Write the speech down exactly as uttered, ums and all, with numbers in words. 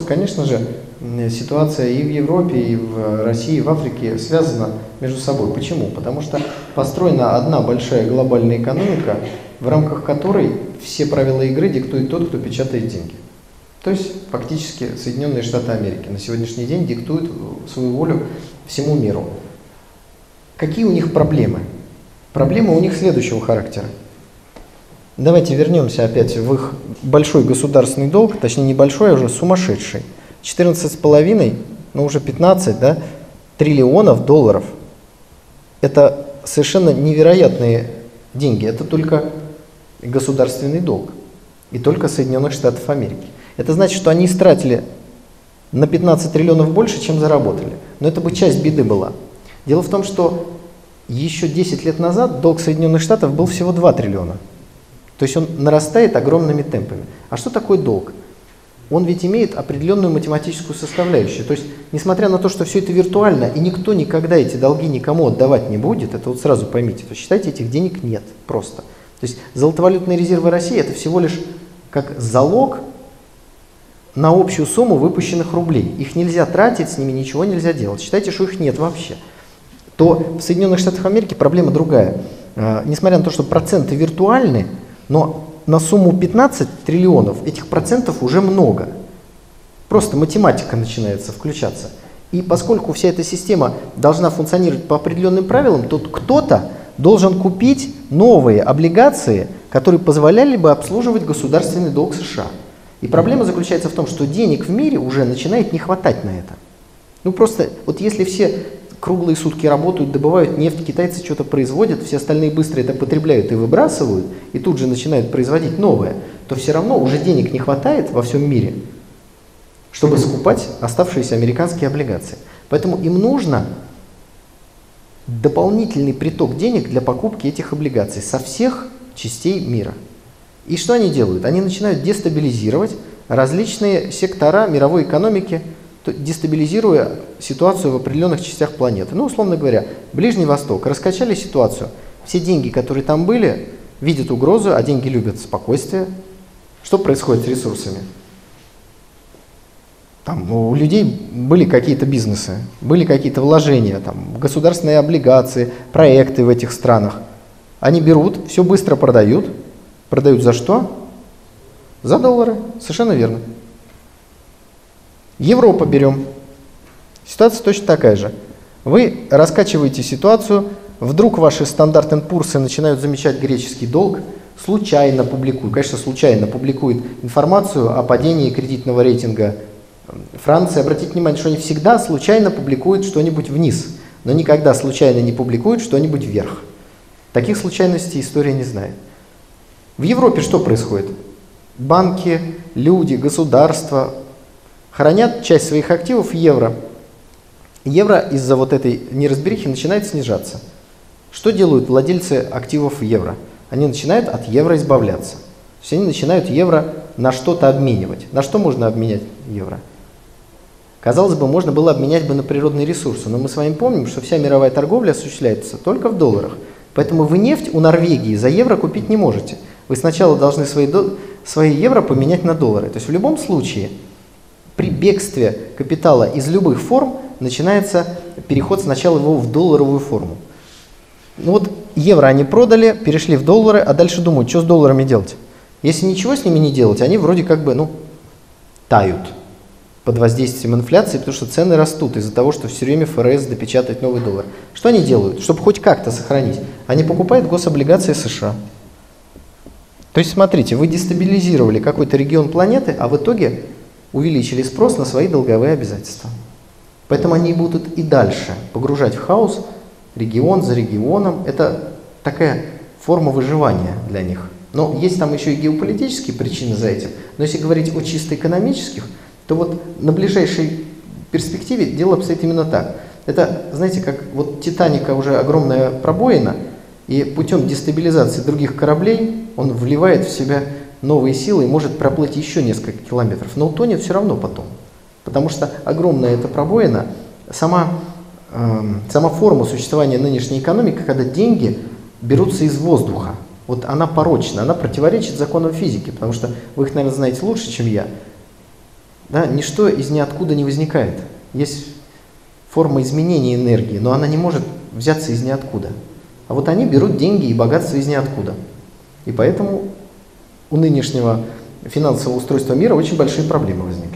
конечно же, ситуация и в Европе, и в России, и в Африке связана между собой. Почему? Потому что построена одна большая глобальная экономика, в рамках которой все правила игры диктует тот, кто печатает деньги. То есть фактически Соединенные Штаты Америки на сегодняшний день диктуют свою волю всему миру. Какие у них проблемы? Проблемы у них следующего характера. Давайте вернемся опять в их большой государственный долг, точнее небольшой, а уже сумасшедший. четырнадцать с половиной, ну уже пятнадцать, да, триллионов долларов. Это совершенно невероятные деньги. Это только государственный долг. И только Соединенных Штатов Америки. Это значит, что они истратили на пятнадцать триллионов больше, чем заработали. Но это бы часть беды была. Дело в том, что еще десять лет назад долг Соединенных Штатов был всего два триллиона. То есть он нарастает огромными темпами. А что такое долг? Он ведь имеет определенную математическую составляющую. То есть, несмотря на то, что все это виртуально, и никто никогда эти долги никому отдавать не будет, это вот сразу поймите, то считайте, этих денег нет просто. То есть золотовалютные резервы России это всего лишь как залог на общую сумму выпущенных рублей. Их нельзя тратить, с ними ничего нельзя делать. Считайте, что их нет вообще. То в Соединенных Штатах Америки проблема другая. Э, несмотря на то, что проценты виртуальны, но на сумму пятнадцать триллионов этих процентов уже много. Просто математика начинается включаться. И поскольку вся эта система должна функционировать по определенным правилам, то кто-то должен купить новые облигации, которые позволяли бы обслуживать государственный долг США. И проблема заключается в том, что денег в мире уже начинает не хватать на это. Ну просто, вот если все круглые сутки работают, добывают нефть, китайцы что-то производят, все остальные быстро это потребляют и выбрасывают, и тут же начинают производить новое, то все равно уже денег не хватает во всем мире, чтобы скупать оставшиеся американские облигации. Поэтому им нужно дополнительный приток денег для покупки этих облигаций со всех частей мира. И что они делают? Они начинают дестабилизировать различные сектора мировой экономики, дестабилизируя ситуацию в определенных частях планеты. Ну, условно говоря, Ближний Восток. Раскачали ситуацию. Все деньги, которые там были, видят угрозу, а деньги любят спокойствие. Что происходит с ресурсами? Там у людей были какие-то бизнесы, были какие-то вложения, там, государственные облигации, проекты в этих странах. Они берут, все быстро продают. Продают за что? За доллары. Совершенно верно. Европа берем. Ситуация точно такая же. Вы раскачиваете ситуацию, вдруг ваши Standard энд Poor's начинают замечать греческий долг, случайно публикуют, конечно, случайно публикуют информацию о падении кредитного рейтинга Франции. Обратите внимание, что они всегда случайно публикуют что-нибудь вниз, но никогда случайно не публикуют что-нибудь вверх. Таких случайностей история не знает. В Европе что происходит? Банки, люди, государства хранят часть своих активов в евро. Евро из-за вот этой неразберихи начинает снижаться. Что делают владельцы активов в евро? Они начинают от евро избавляться. То есть они начинают евро на что-то обменивать. На что можно обменять евро? Казалось бы, можно было обменять бы на природные ресурсы, но мы с вами помним, что вся мировая торговля осуществляется только в долларах. Поэтому вы нефть у Норвегии за евро купить не можете. Вы сначала должны свои, до... свои евро поменять на доллары. То есть в любом случае при бегстве капитала из любых форм начинается переход сначала его в долларовую форму. Ну вот евро они продали, перешли в доллары, а дальше думают, что с долларами делать. Если ничего с ними не делать, они вроде как бы, ну, тают под воздействием инфляции, потому что цены растут из-за того, что все время ФРС допечатает новый доллар. Что они делают? Чтобы хоть как-то сохранить, они покупают гособлигации США. То есть смотрите, вы дестабилизировали какой-то регион планеты, а в итоге увеличили спрос на свои долговые обязательства. Поэтому они будут и дальше погружать в хаос регион за регионом. Это такая форма выживания для них. Но есть там еще и геополитические причины за этим. Но если говорить о чисто экономических, то вот на ближайшей перспективе дело обстоит именно так. Это, знаете, как вот Титаника уже огромная пробоина, и путем дестабилизации других кораблей он вливает в себя новые силы и может проплыть еще несколько километров, но утонет все равно потом. Потому что огромная эта пробоина, сама, э, сама форма существования нынешней экономики, когда деньги берутся из воздуха, вот она порочна, она противоречит законам физики, потому что вы их, наверное, знаете лучше, чем я. Да? Ничто из ниоткуда не возникает. Есть форма изменения энергии, но она не может взяться из ниоткуда. А вот они берут деньги и богатство из ниоткуда. И поэтому у нынешнего финансового устройства мира очень большие проблемы возникают.